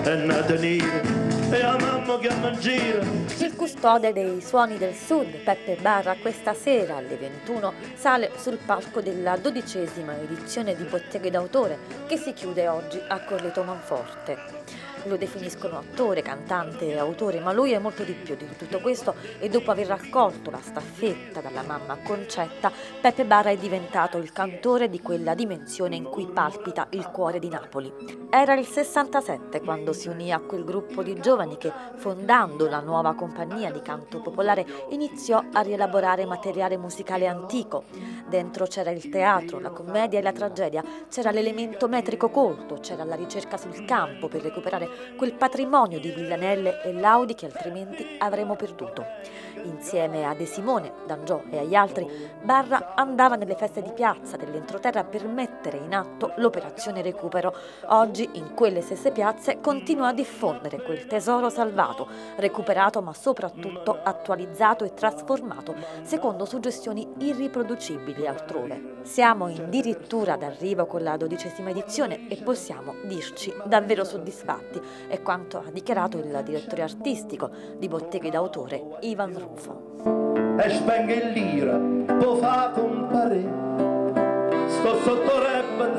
è nata nera e la mamma che mi gira. Il custode dei suoni del sud, Peppe Barra, questa sera alle 21 sale sul palco della 12ª edizione di Botteghe d'autore che si chiude oggi a Corleto Manforte. Lo definiscono attore, cantante e autore, ma lui è molto di più di tutto questo e dopo aver raccolto la staffetta dalla mamma Concetta, Peppe Barra è diventato il cantore di quella dimensione in cui palpita il cuore di Napoli. Era il 67 quando si unì a quel gruppo di giovani che, fondando la nuova compagnia di canto popolare, iniziò a rielaborare materiale musicale antico. Dentro c'era il teatro, la commedia e la tragedia, c'era l'elemento metrico colto, c'era la ricerca sul campo per recuperare quel patrimonio di villanelle e laudi che altrimenti avremmo perduto. Insieme a De Simone, D'Angiò e agli altri, Barra andava nelle feste di piazza dell'entroterra per mettere in atto l'operazione recupero. Oggi, in quelle stesse piazze, continua a diffondere quel tesoro salvato, recuperato ma soprattutto attualizzato e trasformato secondo suggestioni irriproducibili altrove. Siamo addirittura d'arrivo con la 12ª edizione e possiamo dirci davvero soddisfatti, è quanto ha dichiarato il direttore artistico di Botteghe d'autore, Ivan Rufo. E spenga il lira, può fa compare, sto sotto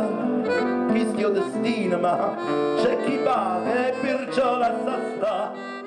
repeta, chi stio destino, ma c'è chi paga e perciò la sa sta.